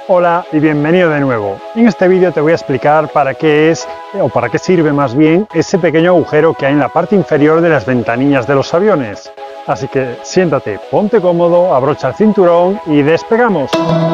Hola y bienvenido de nuevo. En este vídeo te voy a explicar para qué es, o para qué sirve más bien, ese pequeño agujero que hay en la parte inferior de las ventanillas de los aviones. Así que siéntate, ponte cómodo, abrocha el cinturón y despegamos.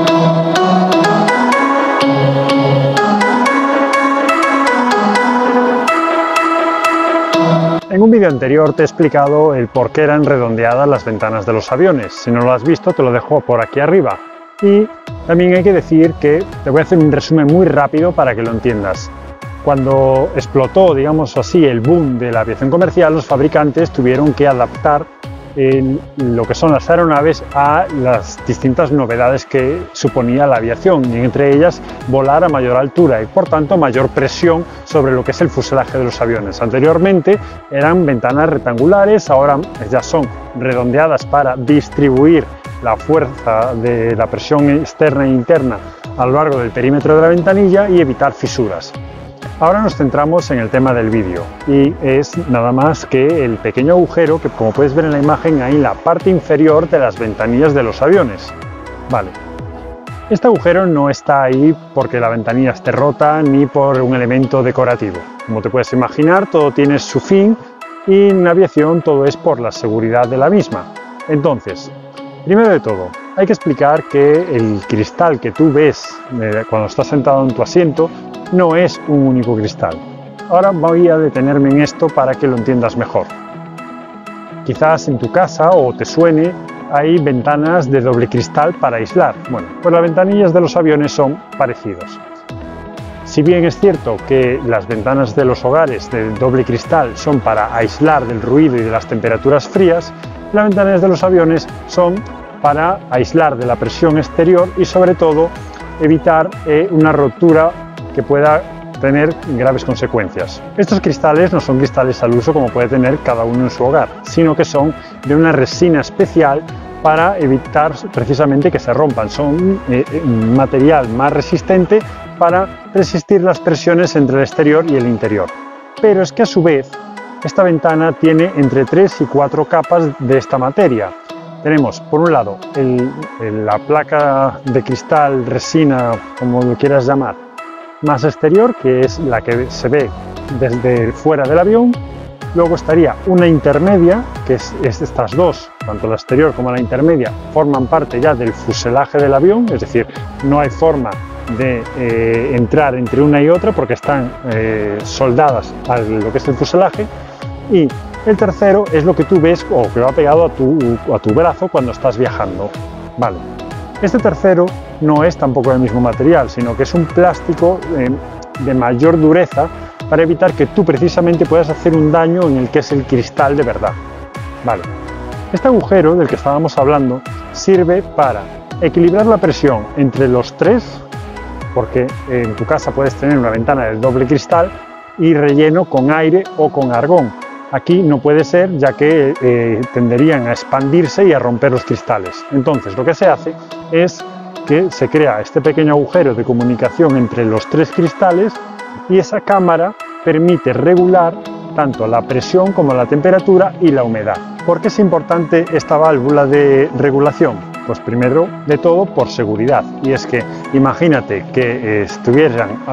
En un vídeo anterior te he explicado el por qué eran redondeadas las ventanas de los aviones. Si no lo has visto, te lo dejo por aquí arriba. Y también hay que decir que te voy a hacer un resumen muy rápido para que lo entiendas. Cuando explotó, digamos así, el boom de la aviación comercial, los fabricantes tuvieron que adaptar lo que son las aeronaves a las distintas novedades que suponía la aviación, y entre ellas volar a mayor altura y por tanto mayor presión sobre lo que es el fuselaje de los aviones. Anteriormente eran ventanas rectangulares, ahora ya son redondeadas para distribuir la fuerza de la presión externa e interna a lo largo del perímetro de la ventanilla y evitar fisuras. Ahora nos centramos en el tema del vídeo y es nada más que el pequeño agujero que, como puedes ver en la imagen, hay en la parte inferior de las ventanillas de los aviones. Vale. Este agujero no está ahí porque la ventanilla esté rota ni por un elemento decorativo. Como te puedes imaginar, todo tiene su fin y en aviación todo es por la seguridad de la misma. Entonces, primero de todo, hay que explicar que el cristal que tú ves cuando estás sentado en tu asiento no es un único cristal. Ahora voy a detenerme en esto para que lo entiendas mejor. Quizás en tu casa o te suene, hay ventanas de doble cristal para aislar. Bueno, pues las ventanillas de los aviones son parecidos. Si bien es cierto que las ventanas de los hogares de doble cristal son para aislar del ruido y de las temperaturas frías, las ventanas de los aviones son para aislar de la presión exterior y sobre todo evitar una rotura que pueda tener graves consecuencias. Estos cristales no son cristales al uso como puede tener cada uno en su hogar, sino que son de una resina especial para evitar precisamente que se rompan. Son un material más resistente para resistir las presiones entre el exterior y el interior. Pero es que a su vez esta ventana tiene entre 3 y 4 capas de esta materia. Tenemos por un lado la placa de cristal, resina, como lo quieras llamar, más exterior, que es la que se ve desde fuera del avión. Luego estaría una intermedia, que es estas dos, tanto la exterior como la intermedia, forman parte ya del fuselaje del avión, es decir, no hay forma de entrar entre una y otra porque están soldadas a lo que es el fuselaje. Y el tercero es lo que tú ves o que va pegado a tu brazo cuando estás viajando. Vale. Este tercero no es tampoco del mismo material, sino que es un plástico de mayor dureza para evitar que tú precisamente puedas hacer un daño en el que es el cristal de verdad. Vale. Este agujero del que estábamos hablando sirve para equilibrar la presión entre los tres, porque en tu casa puedes tener una ventana de doble cristal y relleno con aire o con argón. Aquí no puede ser, ya que tenderían a expandirse y a romper los cristales. Entonces lo que se hace es que se crea este pequeño agujero de comunicación entre los tres cristales y esa cámara permite regular tanto la presión como la temperatura y la humedad. ¿Por qué es importante esta válvula de regulación? Pues primero de todo por seguridad, y es que imagínate que estuvieran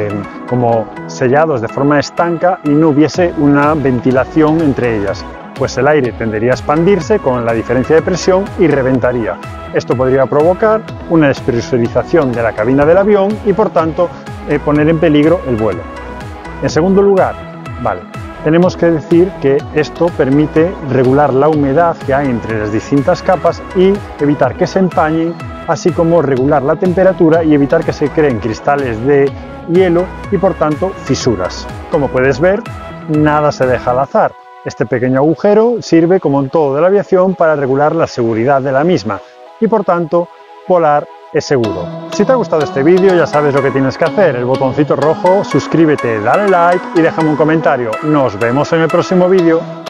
como sellados de forma estanca y no hubiese una ventilación entre ellas, pues el aire tendería a expandirse con la diferencia de presión y reventaría. Esto podría provocar una despresurización de la cabina del avión y por tanto poner en peligro el vuelo. En segundo lugar, tenemos que decir que esto permite regular la humedad que hay entre las distintas capas y evitar que se empañen, así como regular la temperatura y evitar que se creen cristales de hielo y por tanto fisuras. Como puedes ver, nada se deja al azar. Este pequeño agujero sirve, como en todo de la aviación, para regular la seguridad de la misma y por tanto volar es seguro. Si te ha gustado este vídeo, ya sabes lo que tienes que hacer: el botoncito rojo, suscríbete, dale like y déjame un comentario. Nos vemos en el próximo vídeo.